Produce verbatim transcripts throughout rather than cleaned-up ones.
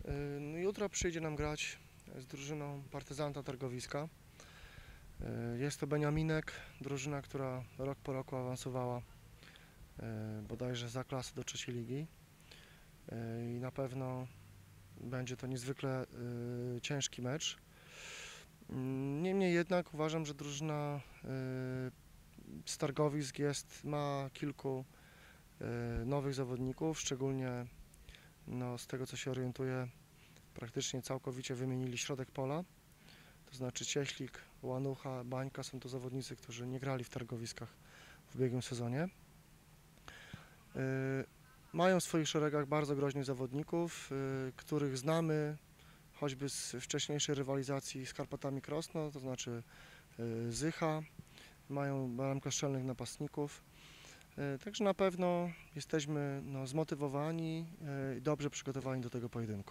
No, jutro przyjdzie nam grać z drużyną Partyzanta Targowiska. Jest to Beniaminek, drużyna, która rok po roku awansowała bodajże za klasę do trzeciej ligi i na pewno będzie to niezwykle ciężki mecz. Niemniej jednak uważam, że drużyna z Targowisk jest, ma kilku nowych zawodników, szczególnie no, z tego co się orientuję, praktycznie całkowicie wymienili środek pola, to znaczy Cieślik, Łanucha, Bańka są to zawodnicy, którzy nie grali w Targowiskach w ubiegłym sezonie. Yy, mają w swoich szeregach bardzo groźnych zawodników, yy, których znamy choćby z wcześniejszej rywalizacji z Karpatami Krosno, to znaczy yy, Zycha, mają bramkostrzelnych napastników. Yy, także na pewno jesteśmy no, zmotywowani i yy, dobrze przygotowani do tego pojedynku.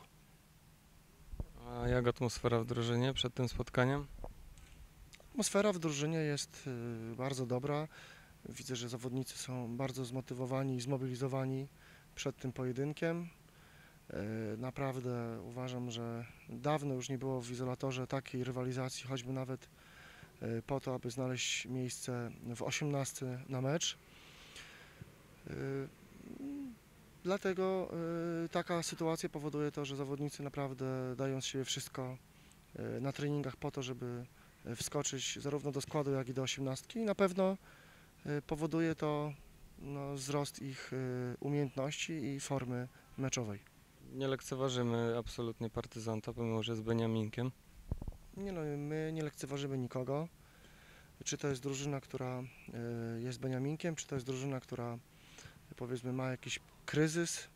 A jak atmosfera w drużynie przed tym spotkaniem? Atmosfera w drużynie jest bardzo dobra. Widzę, że zawodnicy są bardzo zmotywowani i zmobilizowani przed tym pojedynkiem. Naprawdę uważam, że dawno już nie było w Izolatorze takiej rywalizacji, choćby nawet po to, aby znaleźć miejsce w osiemnastce na mecz. Dlatego taka sytuacja powoduje to, że zawodnicy naprawdę dają z siebie wszystko na treningach po to, żeby wskoczyć zarówno do składu, jak i do osiemnastki i na pewno powoduje to no, wzrost ich umiejętności i formy meczowej. Nie lekceważymy absolutnie Partyzanta, pomimo że jest Beniaminkiem. Nie no, my nie lekceważymy nikogo. Czy to jest drużyna, która jest Beniaminkiem, czy to jest drużyna, która powiedzmy ma jakiś kryzys.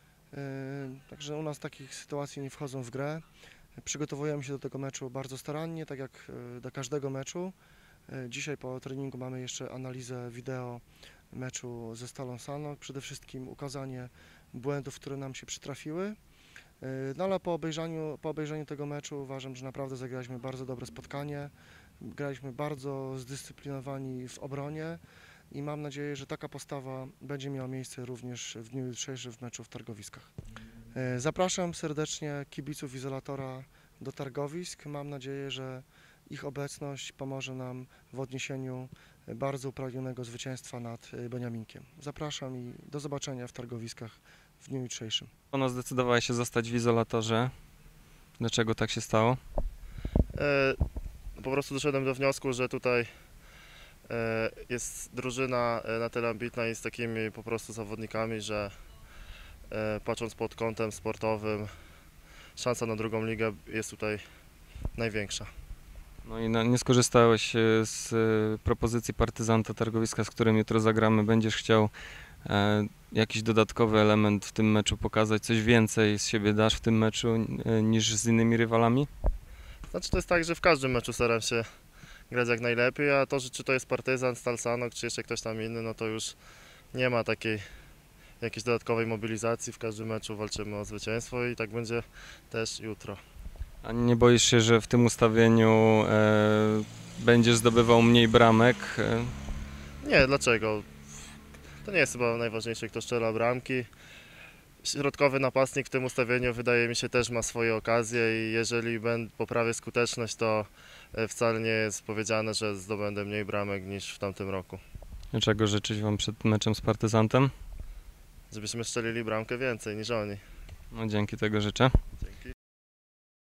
Także u nas takich sytuacji nie wchodzą w grę. Przygotowujemy się do tego meczu bardzo starannie, tak jak do każdego meczu. Dzisiaj po treningu mamy jeszcze analizę wideo meczu ze Stalą Sanok. Przede wszystkim ukazanie błędów, które nam się przytrafiły. No ale po obejrzeniu, po obejrzeniu tego meczu uważam, że naprawdę zagraliśmy bardzo dobre spotkanie. Graliśmy bardzo zdyscyplinowani w obronie i mam nadzieję, że taka postawa będzie miała miejsce również w dniu jutrzejszym w meczu w Targowiskach. Zapraszam serdecznie kibiców Izolatora do Targowisk. Mam nadzieję, że ich obecność pomoże nam w odniesieniu bardzo upragnionego zwycięstwa nad Beniaminkiem. Zapraszam i do zobaczenia w Targowiskach w dniu jutrzejszym. Ona zdecydowała się zostać w Izolatorze. Dlaczego tak się stało? E, po prostu doszedłem do wniosku, że tutaj e, jest drużyna na tyle ambitna i z takimi po prostu zawodnikami, że e, patrząc pod kątem sportowym, szansa na drugą ligę jest tutaj największa. No i na, nie skorzystałeś z propozycji Partyzanta Targowiska, z którym jutro zagramy. Będziesz chciał e, jakiś dodatkowy element w tym meczu pokazać? Coś więcej z siebie dasz w tym meczu e, niż z innymi rywalami? Znaczy to jest tak, że w każdym meczu staram się grać jak najlepiej, a to, że czy to jest Partyzant, Stal Sanok, czy jeszcze ktoś tam inny, no to już nie ma takiej jakiejś dodatkowej mobilizacji. W każdym meczu walczymy o zwycięstwo i tak będzie też jutro. A nie boisz się, że w tym ustawieniu e, będziesz zdobywał mniej bramek? E... Nie, dlaczego? To nie jest chyba najważniejsze, kto strzela bramki. Środkowy napastnik w tym ustawieniu wydaje mi się też ma swoje okazje i jeżeli będę poprawię skuteczność, to wcale nie jest powiedziane, że zdobędę mniej bramek niż w tamtym roku. Czego życzyć Wam przed meczem z Partyzantem? Żebyśmy strzelili bramkę więcej niż oni. No dzięki, tego życzę.